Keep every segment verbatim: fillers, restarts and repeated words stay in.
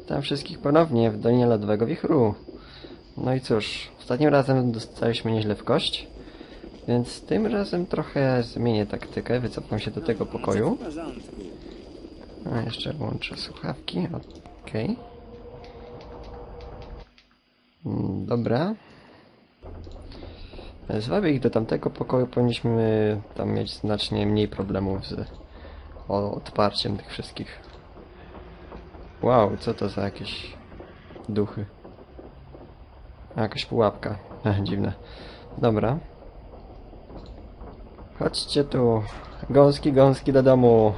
Witam wszystkich ponownie w Dolinie Lodowego Wichru. No i cóż, ostatnim razem dostaliśmy nieźle w kość, więc tym razem trochę zmienię taktykę, wycofam się do tego pokoju. A jeszcze włączę słuchawki, okej. Okay. Dobra. Zwabię ich do tamtego pokoju, powinniśmy tam mieć znacznie mniej problemów z odparciem tych wszystkich. Wow, co to za jakieś duchy? A, jakaś pułapka. Ech, dziwne. Dobra. Chodźcie tu. Gąski, gąski do domu.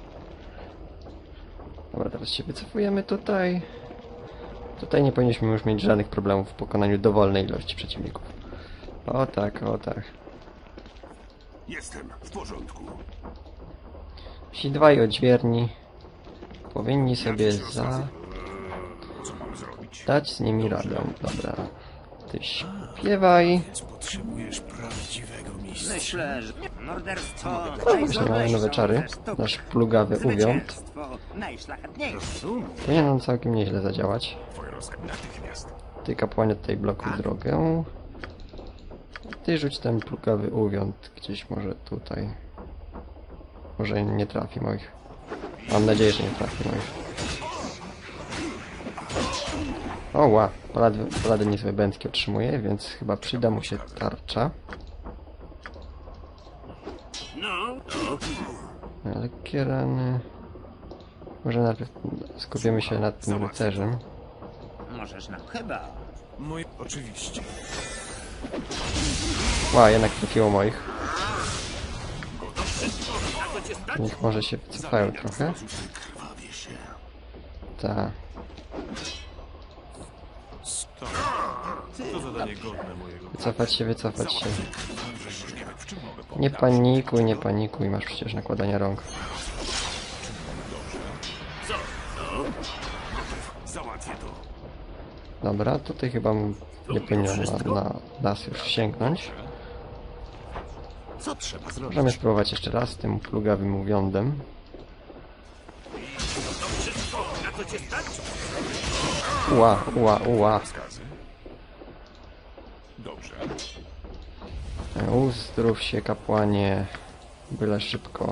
Dobra, teraz się wycofujemy tutaj. Tutaj nie powinniśmy już mieć żadnych problemów w pokonaniu dowolnej ilości przeciwników. O tak, o tak. Jestem w porządku. Ci dwaj odźwierni powinni sobie za... Co mam zrobić? dać z nimi radę. Dobra. Ty śpiewaj. Potrzebujesz prawdziwego mistrza. Myślę, że morderstwo... No właśnie, mamy nowe czary. Nasz plugawy uwiąd. Najszlachetniejsze. Powinien on całkiem nieźle zadziałać. Twoje rozkaz natychmiast. Ty, kapłanie, tutaj blokuj drogę. Ty rzuć ten plugawy uwiąd gdzieś może tutaj. Może nie trafi moich. Mam nadzieję, że nie trafi moich. O, ła. Paladyn, paladyn niezłe bęcki otrzymuje, więc chyba przyda mu się tarcza. Lekkie rany. Może najpierw skupimy się nad tym rycerzem. Możesz nam chyba. Mój... Oczywiście. Ła, jednak trafiło moich. Niech może się wycofają trochę. Krwawie się. Ta. To zadanie godne mojego... Wycofać się, wycofać się. W czym mogę pomóc? Nie panikuj, nie panikuj, masz przecież nakładanie rąk. Załatwię to. Dobra, tutaj chyba nie powinno na, na nas już sięgnąć. Co trzeba zrobić? Możemy spróbować jeszcze raz z tym plugawym uwiądem. Ła, ła, ła. Dobrze. Uzdrów się, kapłanie. Byle szybko.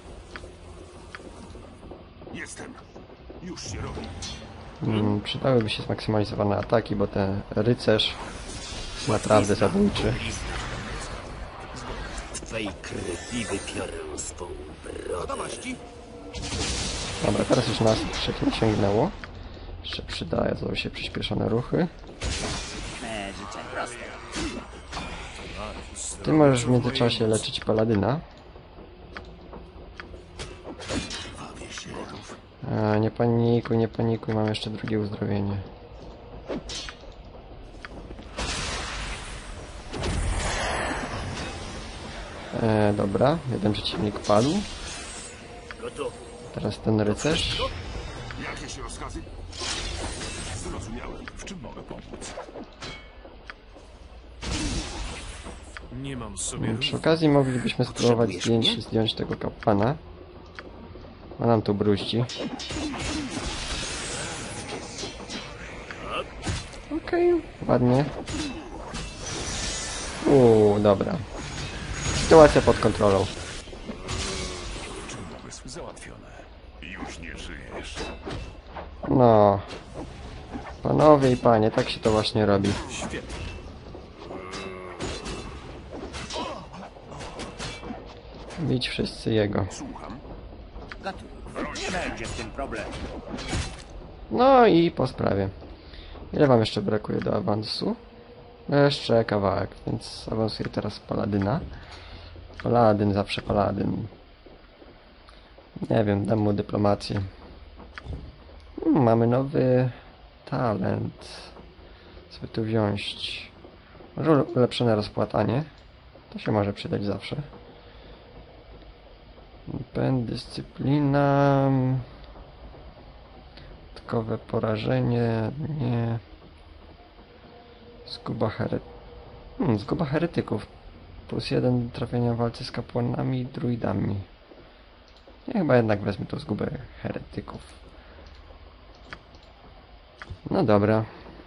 Jestem. Już się robi. Hmm, przydałyby się zmaksymalizowane ataki, bo ten rycerz jest naprawdę zabójczy. Twej krwi wypiorę swą brodę. Dobra, teraz już nas trzech nie sięgnęło. Jeszcze przydają się przyspieszone ruchy. Me życzę proste. Ty możesz w międzyczasie leczyć paladyna. A, nie panikuj, nie panikuj, mam jeszcze drugie uzdrowienie. E, dobra, jeden przeciwnik padł. Teraz ten rycerz. Jakieś rozkazy? Zrozumiałem. W czym mogę pomóc? Nie mam sobie... Przy okazji moglibyśmy spróbować zdjąć, zdjąć tego kapłana. Ma nam tu bruździ. Okej, okay, ładnie. Uuu, dobra. Sytuacja pod kontrolą. Umysł załatwione. Już nie żyjesz. No. Panowie i panie, tak się to właśnie robi. Świetnie. Bić wszyscy jego. Słucham. Gotów. Nie będzie z tym problemu. No i po sprawie. Ile wam jeszcze brakuje do awansu? Jeszcze kawałek, więc awansuję teraz paladyna. Paladyn, zawsze paladyn. Nie wiem, dam mu dyplomację. Hmm, mamy nowy talent. Co by tu wziąć? Może ulepszone rozpłatanie. To się może przydać zawsze. Pęd, dyscyplina. Dodatkowe porażenie. Nie. Zguba heret... Hmm, zguba heretyków. Plus jeden trafienia w walce z kapłanami i druidami. Ja chyba jednak wezmę tą zgubę heretyków. No dobra.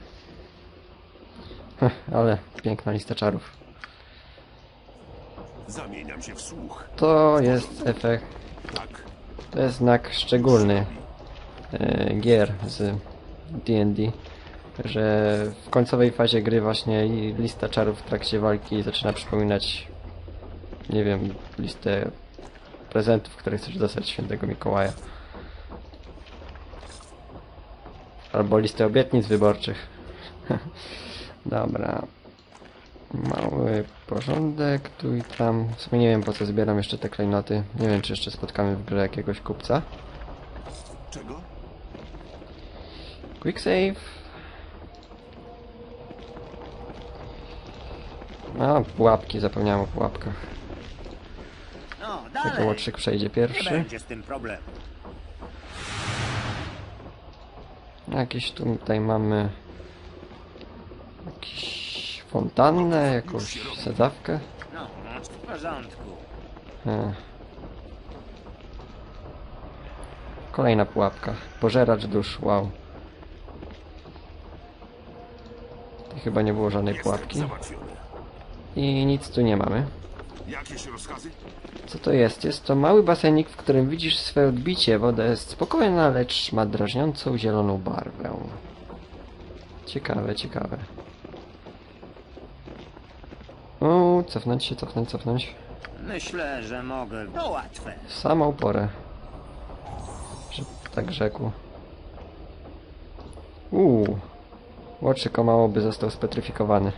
Heh, ale piękna lista czarów. Zamieniam się w słuch. To jest efekt, Tak. to jest znak szczególny e, gier z D and D, że w końcowej fazie gry właśnie i lista czarów w trakcie walki zaczyna przypominać, nie wiem, listę prezentów, które chcesz dostać od Świętego Mikołaja. Albo listę obietnic wyborczych. Dobra. Mały porządek tu i tam. W sumie nie wiem, po co zbieram jeszcze te klejnoty. Nie wiem, czy jeszcze spotkamy w grze jakiegoś kupca. Czego? Quick save. No, pułapki, zapomniałem o pułapkach. No, Tylko dalej. łotrzyk przejdzie Nie pierwszy. będzie z tym problemu. Jakieś tutaj mamy jakieś fontannę, jakąś sadzawkę. No, no, w porządku. E. Kolejna pułapka. Pożeracz dusz, wow. Tu chyba nie było żadnej pułapki. Załatwione. I nic tu nie mamy. Jakieś rozkazy? Co to jest? Jest to mały basenik, w którym widzisz swoje odbicie. Woda jest spokojna, lecz ma drażniącą zieloną barwę. Ciekawe, ciekawe. O, cofnąć się, cofnąć, cofnąć. Myślę, że mogę. To łatwe. W samą porę. Że tak rzekł. Uuu. Łotrzyk o mało by został spetryfikowany.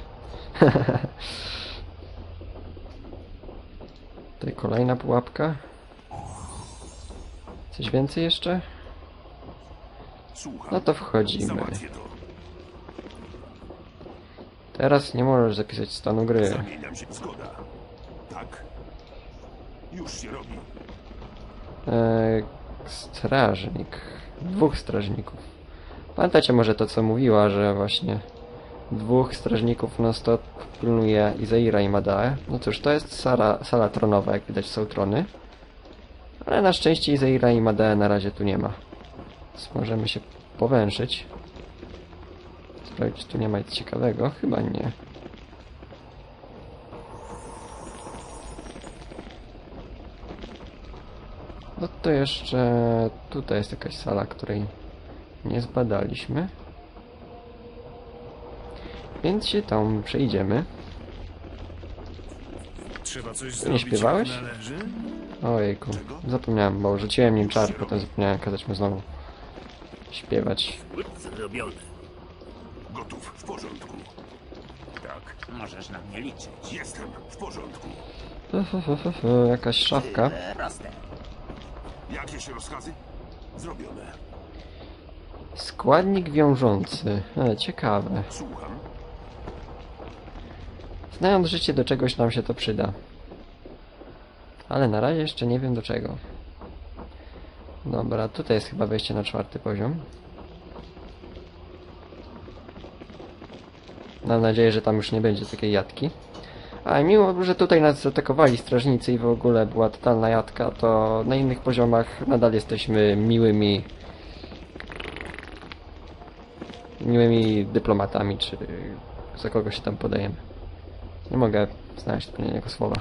Tutaj kolejna pułapka. Coś więcej jeszcze? Słucham. No to wchodzimy. Załatwię to. Teraz nie możesz zapisać stanu gry. Zamieniam się. Zgoda. Tak. Już się robi. Eee, strażnik. Dwóch strażników. Pamiętacie może to, co mówiła, że właśnie dwóch strażników non-stop pilnuje Izaira i Madae? No cóż, to jest sala, sala tronowa, jak widać są trony. Ale na szczęście Izaira i Madae na razie tu nie ma. Więc możemy się powęszyć. Sprawdzić, czy tu nie ma nic ciekawego. Chyba nie. No to jeszcze tutaj jest jakaś sala, której nie zbadaliśmy. Więc się tam przejdziemy. Trzeba coś Nie zrobić. śpiewałeś? Jak należy? Ojejku, zapomniałem, bo rzuciłem nim czar, potem zapomniałem kazać mu znowu śpiewać. Zrobione. Gotów. W porządku. Tak. Możesz na mnie liczyć. Jestem. W porządku. Fu, fu, fu, fu, fu, jakaś szafka. Tyle proste. Jakieś rozkazy? Zrobione. Składnik wiążący. E, ciekawe. Słucham. Znając życie, do czegoś nam się to przyda. Ale na razie jeszcze nie wiem do czego. Dobra, tutaj jest chyba wejście na czwarty poziom. Mam nadzieję, że tam już nie będzie takiej jatki. A mimo, że tutaj nas zaatakowali strażnicy i w ogóle była totalna jatka, to na innych poziomach nadal jesteśmy miłymi miłymi dyplomatami, czy za kogo się tam podajemy. Nie mogę znaleźć odpowiedniego słowa.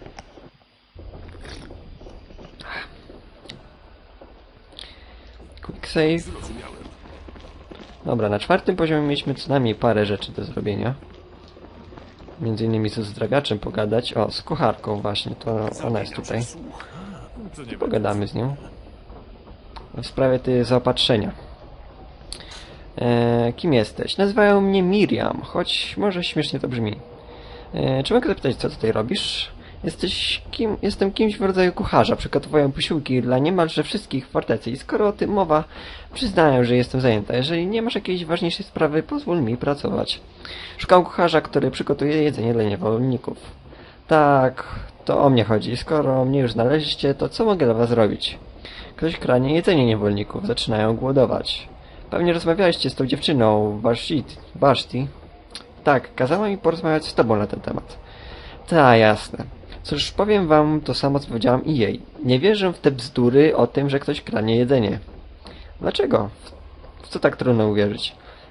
Quick save. Zrozumiałem. Dobra, na czwartym poziomie mieliśmy co najmniej parę rzeczy do zrobienia. Między innymi z zdragaczem pogadać. O, z kucharką właśnie, to ona jest tutaj. Słuch. To nie Pogadamy z nią. W sprawie tej zaopatrzenia. E, kim jesteś? Nazywają mnie Miriam, choć może śmiesznie to brzmi. E, czy mogę zapytać, co tutaj robisz? Jesteś kim? Jestem kimś w rodzaju kucharza. Przygotowuję posiłki dla niemalże wszystkich w fortecy i skoro o tym mowa, przyznaję, że jestem zajęta. Jeżeli nie masz jakiejś ważniejszej sprawy, pozwól mi pracować. Szukam kucharza, który przygotuje jedzenie dla niewolników. Tak, to o mnie chodzi. Skoro mnie już znaleźliście, to co mogę dla was zrobić? Ktoś kranie jedzenie niewolników. Zaczynają głodować. Pewnie rozmawialiście z tą dziewczyną, Vashti. Vashti. Tak, kazała mi porozmawiać z tobą na ten temat. Ta, jasne. Cóż, powiem wam to samo, co powiedziałam i jej. Nie wierzę w te bzdury o tym, że ktoś kranie jedzenie. Dlaczego? W co tak trudno uwierzyć?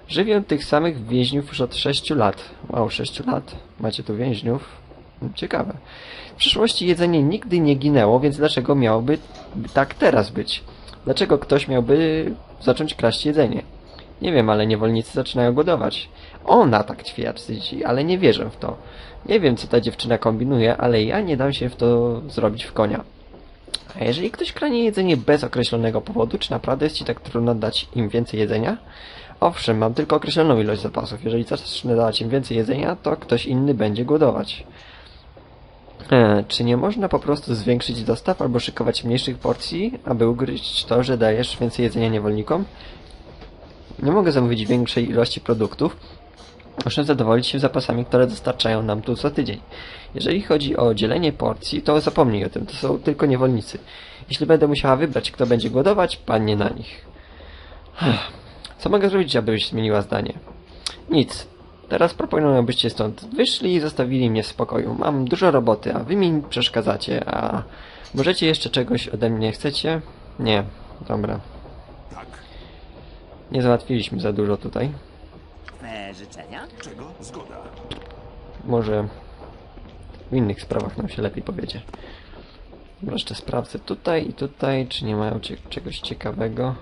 Żywią tych samych więźniów już od sześciu lat. Wow, sześciu lat? Macie tu więźniów? Ciekawe. W przeszłości jedzenie nigdy nie ginęło, więc dlaczego miałoby tak teraz być? Dlaczego ktoś miałby zacząć kraść jedzenie? Nie wiem, ale niewolnicy zaczynają głodować. Ona tak twierdzi, ale nie wierzę w to. Nie wiem, co ta dziewczyna kombinuje, ale ja nie dam się w to zrobić w konia. A jeżeli ktoś kranie jedzenie bez określonego powodu, czy naprawdę jest ci tak trudno dać im więcej jedzenia? Owszem, mam tylko określoną ilość zapasów. Jeżeli zacznę dawać im więcej jedzenia, to ktoś inny będzie głodować. E, czy nie można po prostu zwiększyć dostaw albo szykować mniejszych porcji, aby ugryźć to, że dajesz więcej jedzenia niewolnikom? Nie mogę zamówić większej ilości produktów. Muszę zadowolić się zapasami, które dostarczają nam tu co tydzień. Jeżeli chodzi o dzielenie porcji, to zapomnij o tym. To są tylko niewolnicy. Jeśli będę musiała wybrać, kto będzie głodować, padnie na nich. Co mogę zrobić, abyś zmieniła zdanie? Nic. Teraz proponuję, abyście stąd wyszli i zostawili mnie w spokoju. Mam dużo roboty, a wy mi przeszkadzacie, a możecie jeszcze czegoś ode mnie chcecie? Nie. Dobra. Tak. Nie załatwiliśmy za dużo tutaj. Twe życzenia? Czego? Zgoda. Może w innych sprawach nam się lepiej powiedzie. Dobra, jeszcze sprawdzę tutaj i tutaj, czy nie mają cie czegoś ciekawego.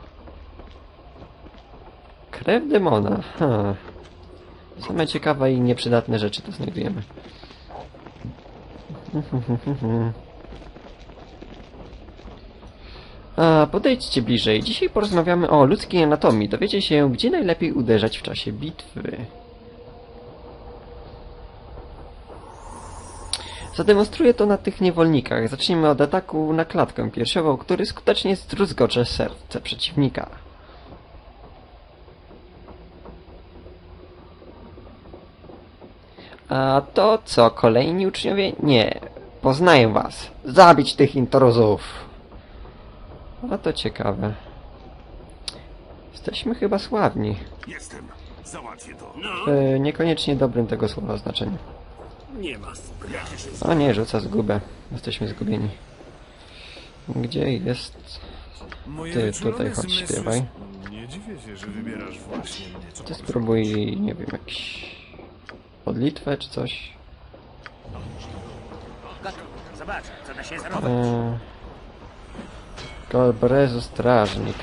Krew demona. Ha. Same ciekawe i nieprzydatne rzeczy tu znajdujemy. A, podejdźcie bliżej. Dzisiaj porozmawiamy o ludzkiej anatomii. Dowiecie się, gdzie najlepiej uderzać w czasie bitwy. Zademonstruję to na tych niewolnikach. Zacznijmy od ataku na klatkę piersiową, który skutecznie zdruzgocze serce przeciwnika. A to co, kolejni uczniowie? Nie. Poznaję was. Zabić tych intruzów. A to ciekawe. Jesteśmy chyba sławni. Jestem. Załatwię to. No, W niekoniecznie dobrym tego słowa znaczeniu. nie ma sprawy. O nie, rzuca zgubę. Jesteśmy zgubieni. Gdzie jest... Moje Ty wyczulone tutaj chodź, zmysły- śpiewaj. Nie dziwię się, że wybierasz właśnie mnie. Co Ty spróbuj, nie wiem, jakiś... modlitwę czy coś. Gotów. Zobacz, co da się zrobić. Eee... Galbrezu strażnik.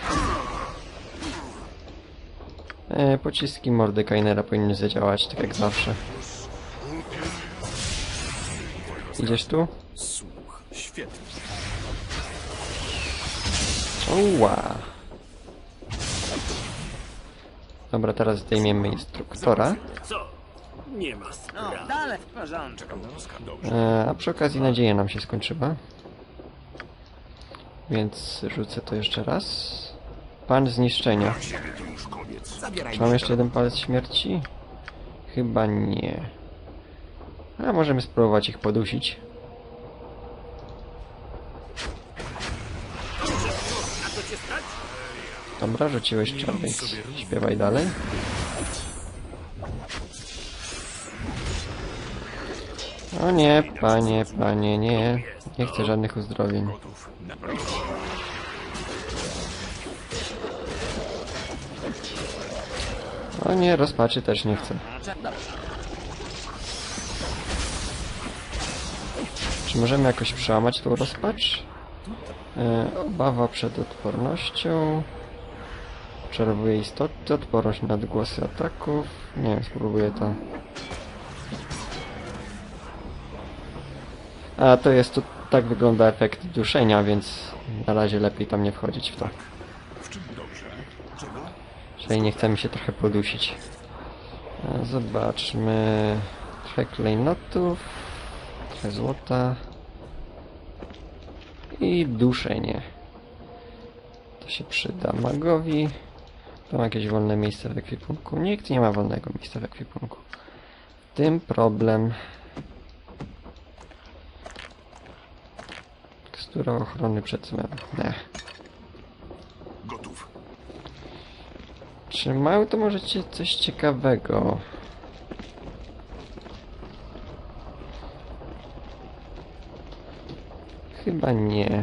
Eee, pociski Mordekainera powinny zadziałać, tak jak zawsze. Idziesz tu? Słuch, świetnie. Uła. Dobra, teraz zdejmiemy instruktora. Co? Nie ma No, sprawy. dalej w porządku. Eee, a przy okazji nadzieja nam się skończyła. Więc rzucę to jeszcze raz. Pan zniszczenia. To już koniec. Czy mam jeszcze jeden palec śmierci? Chyba nie. A możemy spróbować ich podusić. Na co cię stać? Dobra, rzuciłeś czar, więc śpiewaj dalej. O nie, panie, panie, nie. Nie chcę żadnych uzdrowień. Gotów. Naprawdę. O nie, rozpaczy też nie chcę. Dobrze. Czy możemy jakoś przełamać tą rozpacz? E, obawa przed odpornością. Czarowuje istoty, odporność na odgłosy ataków. Nie wiem, spróbuję to. A to jest tu, tak wygląda efekt duszenia, więc na razie lepiej tam nie wchodzić w to. W czym dobrze? Czego? Jeżeli nie chcemy się trochę podusić. E, zobaczmy. Trochę klejnotów. Trochę złota. I duszenie. To się przyda magowi. Tam jakieś wolne miejsce w ekwipunku. Nikt nie ma wolnego miejsca w ekwipunku. W tym problem. Tekstura ochrony przed złem. Nie. Gotów. Czy mają to możecie coś ciekawego? Chyba nie.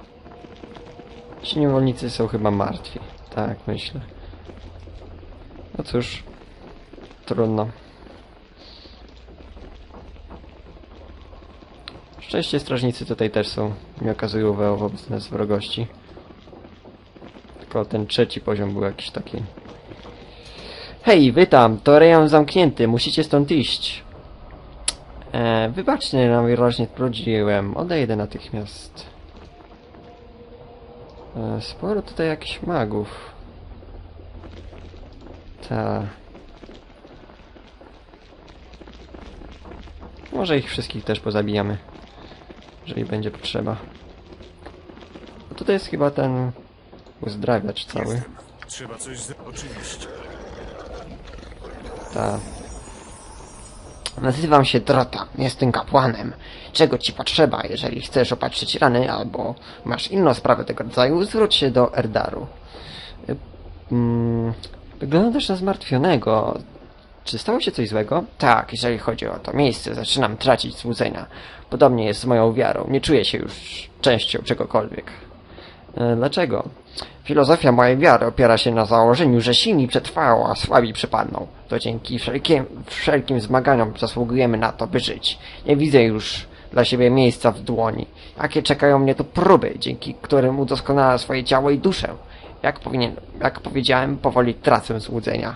Ci niewolnicy są chyba martwi. Tak, myślę. No cóż, trudno. Szczęście strażnicy tutaj też są. Nie okazują wobec nas wrogości. Tylko ten trzeci poziom był jakiś taki. Hej, wy tam! To rejon zamknięty. Musicie stąd iść. E, wybaczcie, najwyraźniej sprawdziłem. Odejdę natychmiast. E, sporo tutaj jakichś magów. Ta. Może ich wszystkich też pozabijamy. Jeżeli będzie potrzeba. A tutaj jest chyba ten uzdrawiacz cały. Trzeba coś z... Oczywiście. Ta. Nazywam się Drota, jestem kapłanem. Czego ci potrzeba, jeżeli chcesz opatrzyć rany, albo masz inną sprawę tego rodzaju, zwróć się do Erdaru. Y, mm, wyglądasz na zmartwionego. Czy stało się coś złego? Tak, jeżeli chodzi o to miejsce, zaczynam tracić złudzenia. Podobnie jest z moją wiarą, nie czuję się już częścią czegokolwiek. E, dlaczego? Filozofia mojej wiary opiera się na założeniu, że silni przetrwają, a słabi przepadną. To dzięki wszelkim, wszelkim zmaganiom zasługujemy na to, by żyć. Nie widzę już dla siebie miejsca w dłoni. Jakie czekają mnie tu próby, dzięki którym udoskonalę swoje ciało i duszę. Jak, powinien, jak powiedziałem, powoli tracę złudzenia.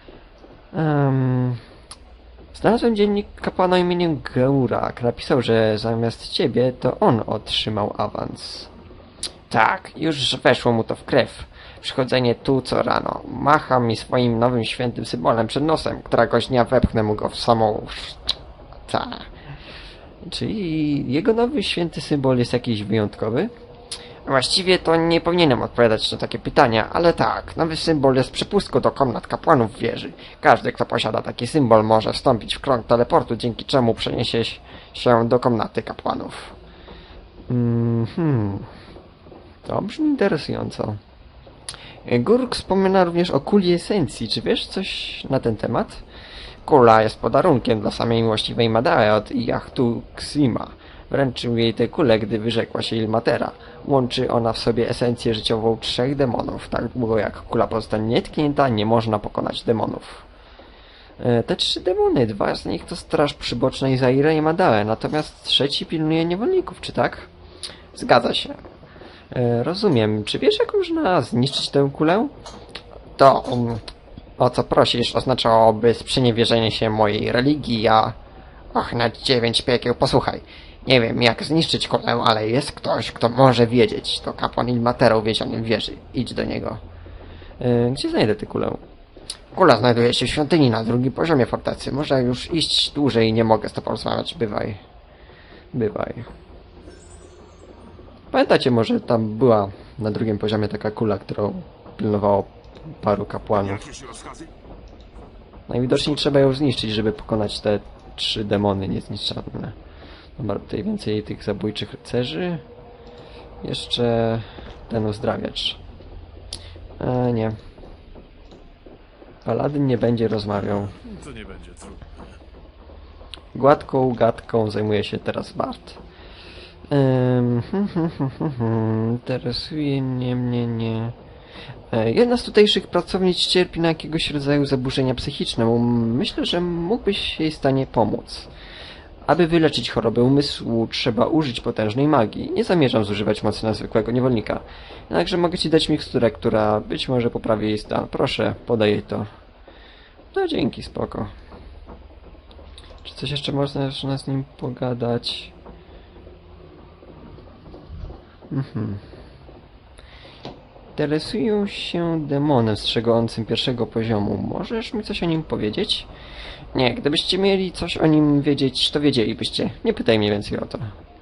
Um, znalazłem dziennik kapłana imieniem Geurak. Napisał, że zamiast ciebie to on otrzymał awans. Tak, już weszło mu to w krew. Przychodzenie tu co rano. Macha mi swoim nowym świętym symbolem przed nosem. Któregoś dnia wepchnę mu go w samą... Ta. Czyli jego nowy święty symbol jest jakiś wyjątkowy? Właściwie to nie powinienem odpowiadać na takie pytania, ale tak, nowy symbol jest przepustką do komnat kapłanów wieży. Każdy, kto posiada taki symbol, może wstąpić w krąg teleportu, dzięki czemu przeniesie się do komnaty kapłanów. Mhm. To brzmi interesująco. Gurk wspomina również o kuli esencji. Czy wiesz coś na ten temat? Kula jest podarunkiem dla samej miłościwej Madare od Jachtu Xima. Wręczył jej tę kulę, gdy wyrzekła się Ilmatera. Łączy ona w sobie esencję życiową trzech demonów. Tak długo jak kula pozostanie nietknięta, nie można pokonać demonów. E, te trzy demony, dwa z nich to straż przyboczna Izaira i Madare, natomiast trzeci pilnuje niewolników, czy tak? Zgadza się. E, rozumiem. Czy wiesz, jak można zniszczyć tę kulę? To, um, o co prosisz, oznaczałoby sprzeniewierzenie się mojej religii, a... Och, na dziewięć piekieł, posłuchaj. Nie wiem, jak zniszczyć kulę, ale jest ktoś, kto może wiedzieć. To kapłan Ilmatera uwięzionym w wieży. Idź do niego. E, gdzie znajdę tę kulę? Kula znajduje się w świątyni na drugim poziomie fortecy. Może już iść dłużej, nie mogę z tobą rozmawiać. Bywaj. Bywaj. Pamiętacie, może tam była na drugim poziomie taka kula, którą pilnowało paru kapłanów. Jakieś rozkazy? Najwidoczniej trzeba ją zniszczyć, żeby pokonać te trzy demony niezniszczalne. Dobra, tutaj więcej tych zabójczych rycerzy. Jeszcze ten uzdrawiacz. E, nie. Paladyn nie będzie rozmawiał. To nie będzie trudne. Gładką gadką zajmuje się teraz Bart. Um, hmm, hmm, hmm, hmm, interesuje nie mnie, nie. E, jedna z tutejszych pracownic cierpi na jakiegoś rodzaju zaburzenia psychiczne. Myślę, że mógłbyś jej stanie pomóc. Aby wyleczyć chorobę umysłu, trzeba użyć potężnej magii. Nie zamierzam zużywać mocy na zwykłego niewolnika. Jednakże mogę ci dać miksturę, która być może poprawi jej stan. Proszę, podaj jej to. No dzięki, spoko. Czy coś jeszcze można z nim pogadać? Mhm. Interesują się demonem strzegącym pierwszego poziomu. Możesz mi coś o nim powiedzieć? Nie, gdybyście mieli coś o nim wiedzieć, to wiedzielibyście. Nie pytaj mnie więcej o to.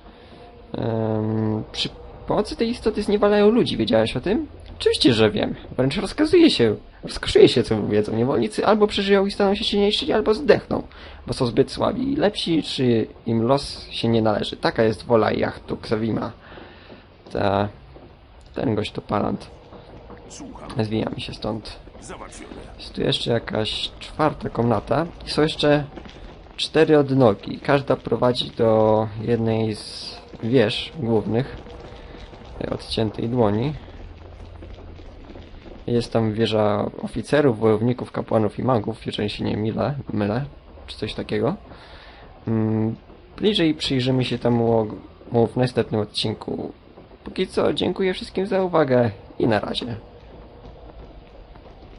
Um, przy pomocy tej istoty zniewalają ludzi. Wiedziałeś o tym? Oczywiście, że wiem. Wręcz rozkazuje się. Rozkoszuje się, co wiedzą. Niewolnicy albo przeżyją i staną się silniejsi, albo zdechną, bo są zbyt słabi. Lepsi, czy im los się nie należy. Taka jest wola Jachtu Xavima. Ta... Ten gość to Palant. Słucham. Zwijamy się stąd. Załatwione. Jest tu jeszcze jakaś czwarta komnata. I są jeszcze cztery odnogi. Każda prowadzi do jednej z wież głównych. Tej odciętej dłoni. Jest tam wieża oficerów, wojowników, kapłanów i magów, jeżeli się nie mylę, mylę czy coś takiego. Mm, bliżej przyjrzymy się temu w następnym odcinku. Póki co, dziękuję wszystkim za uwagę i na razie.